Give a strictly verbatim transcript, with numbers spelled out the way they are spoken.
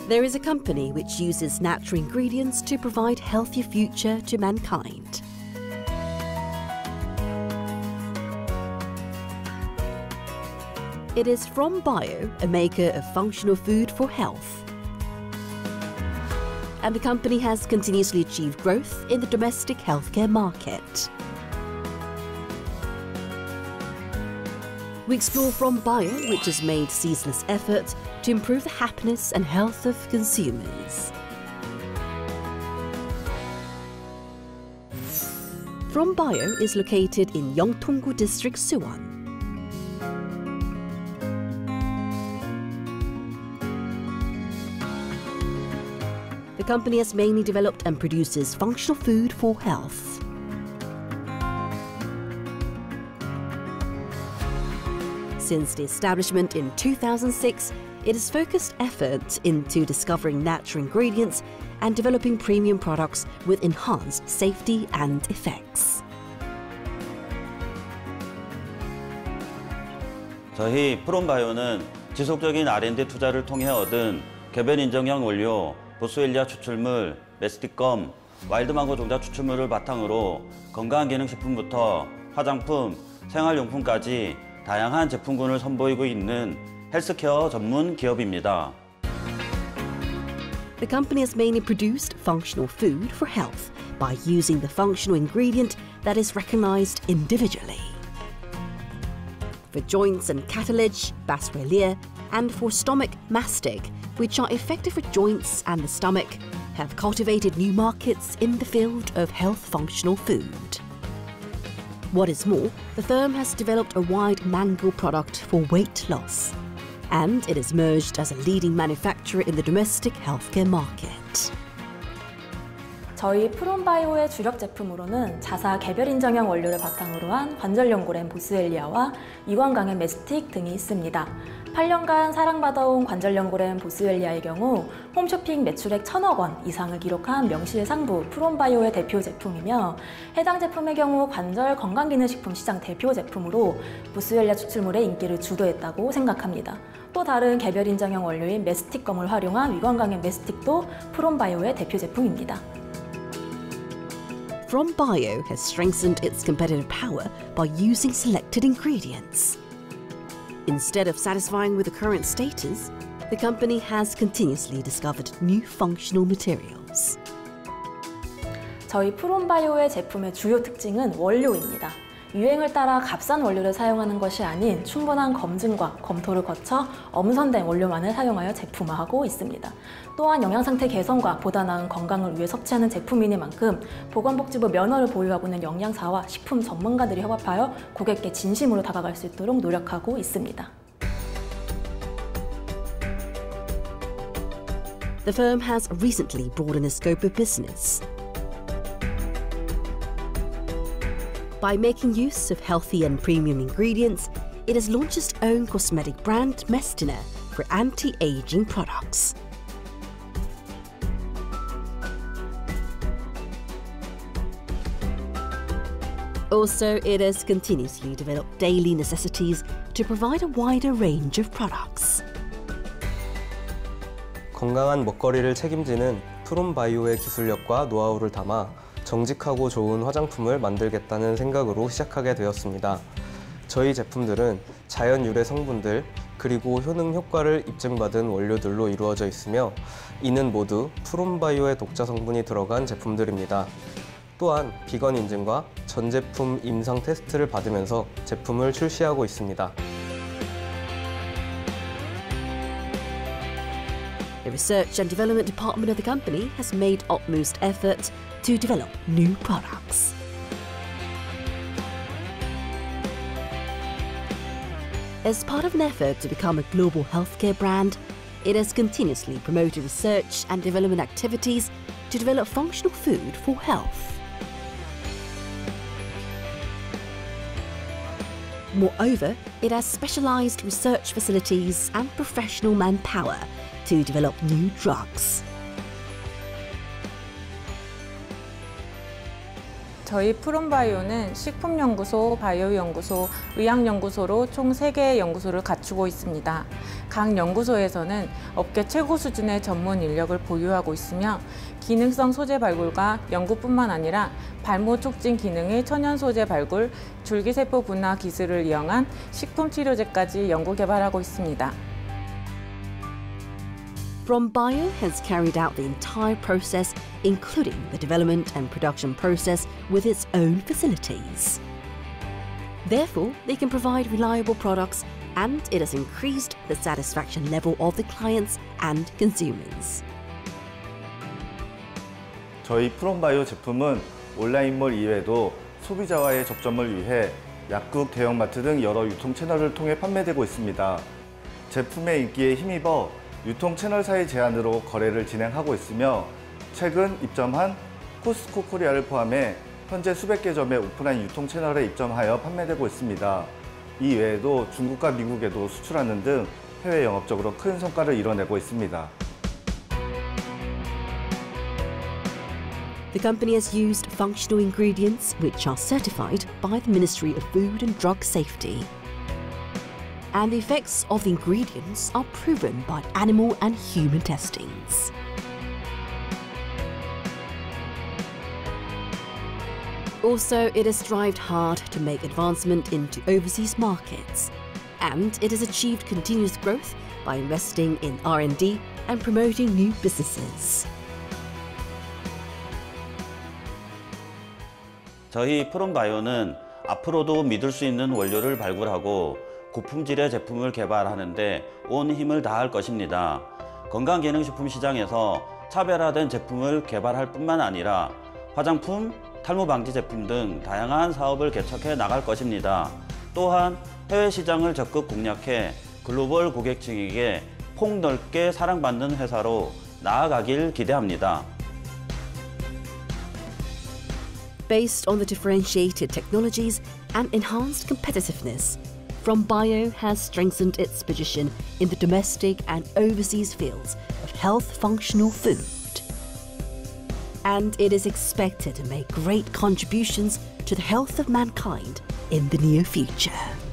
There is a company which uses natural ingredients to provide healthier future to mankind. It is FromBio, a maker of functional food for health. And the company has continuously achieved growth in the domestic healthcare market. We explore FromBio, which has made ceaseless effort to improve the happiness and health of consumers. FromBio is located in Yeongtong-gu District, Suwon. The company has mainly developed and produces functional food for health. Since the establishment in two thousand six, it has focused effort into discovering natural ingredients and developing premium products with enhanced safety and effects. 저희 프롬바이오는 지속적인 알 앤 디 투자를 통해 얻은 개별 인정형 원료, 보스웰리아 추출물, 메스티껌, 와일드망고 종자 추출물을 바탕으로 건강기능식품부터 화장품, 생활용품까지 다양한 제품군을 선보이고 있는 헬스케어 전문 기업입니다. The company has mainly produced functional food for health by using the functional ingredient that is recognized individually. For joints and cartilage, Boswellia, and for stomach, Mastic, which are effective for joints and the stomach, have cultivated new markets in the field of health functional food. What is more, the firm has developed a wide mango product for weight loss, and it has emerged as a leading manufacturer in the domestic healthcare market. 저희 프롬바이오의 주력 제품으로는 자사 개별 인정형 원료를 바탕으로 한 관절연골엔 보스웰리아와 이관강엔 메스틱 등이 있습니다. 팔 년간 사랑받아온 관절연골엔 보스웰리아의 경우 홈쇼핑 매출액 천억 원 이상을 기록한 명실상부 프롬바이오의 대표 제품이며, 해당 제품의 경우 관절 건강기능식품 시장 대표 제품으로 보스웰리아 추출물의 인기를 주도했다고 생각합니다. 또 다른 개별 인정형 원료인 메스틱검을 활용한 위관강엔 메스틱도 프롬바이오의 대표 제품입니다. FromBio has strengthened its competitive power by using selected ingredients. Instead of satisfying with the current status, the company has continuously discovered new functional materials. 저희 프롬바이오의 제품의 주요 특징은 원료입니다. 유행을 따라 값싼 원료를 사용하는 것이 아닌 충분한 검증과 검토를 거쳐 엄선된 원료만을 사용하여 제품화하고 있습니다. 또한 영양상태 개선과 보다 나은 건강을 위해 섭취하는 제품이니만큼 보건복지부 면허를 보유하고 있는 영양사와 식품 전문가들이 협업하여 고객께 진심으로 다가갈 수 있도록 노력하고 있습니다. The firm has recently broadened the scope of business. By making use of healthy and premium ingredients, it has launched its own cosmetic brand, Mestina, for anti-aging products. Also, it has continuously developed daily necessities to provide a wider range of products. 건강한 먹거리를 책임지는 프롬바이오의 기술력과 노하우를 담아 정직하고 좋은 화장품을 만들겠다는 생각으로 시작하게 되었습니다. 저희 제품들은 자연 유래 성분들 그리고 효능 효과를 입증받은 원료들로 이루어져 있으며, 이는 모두 프롬바이오의 독자 성분이 들어간 제품들입니다. 또한 비건 인증과 전 제품 임상 테스트를 받으면서 제품을 출시하고 있습니다. The research and development department of the company has made utmost effort to develop new products. As part of an effort to become a global healthcare brand, it has continuously promoted research and development activities to develop functional food for health. Moreover, it has specialized research facilities and professional manpower to develop new drugs. 저희 프롬바이오는 식품연구소, 바이오연구소, 의학연구소로 총 세 개의 연구소를 갖추고 있습니다. 각 연구소에서는 업계 최고 수준의 전문 인력을 보유하고 있으며 기능성 소재 발굴과 연구뿐만 아니라 발모 촉진 기능의 천연 소재 발굴, 줄기세포 분화 기술을 이용한 식품 치료제까지 연구 개발하고 있습니다. PromBio has carried out the entire process, including the development and production process, with its own facilities. Therefore, they can provide reliable products, and it has increased the satisfaction level of the clients and consumers. 저희 프롬바이오 제품은 온라인몰 이외에도 소비자와의 접점을 위해 약국, 대형마트 등 여러 유통 채널을 통해 판매되고 있습니다. 제품의 인기에 힘입어 유통 채널사의 제안으로 거래를 진행하고 있으며 최근 입점한 코스트코 코리아를 포함해 현재 수백 개 점에 오픈한 유통 채널에 입점하여 판매되고 있습니다. 이 외에도 중국과 미국에도 수출하는 등 해외 영업적으로 큰 성과를 이뤄내고 있습니다. The company has used functional ingredients which are certified by the Ministry of Food and Drug Safety. And the effects of the ingredients are proven by animal and human testings. Also, it has strived hard to make advancement into overseas markets, and it has achieved continuous growth by investing in R and D and promoting new businesses. 저희 프롬바이오는 앞으로도 믿을 수 있는 원료를 발굴하고 고품질의 제품을 개발하는 데 온 힘을 다할 것입니다. 건강기능식품 시장에서 차별화된 제품을 개발할 뿐만 아니라 화장품, 탈모 방지 제품 등 다양한 사업을 개척해 나갈 것입니다. 또한 해외 시장을 적극 공략해 글로벌 고객층에게 폭넓게 사랑받는 회사로 나아가길 기대합니다. Based on the differentiated technologies and enhanced competitiveness, PromBio has strengthened its position in the domestic and overseas fields of health functional food. And it is expected to make great contributions to the health of mankind in the near future.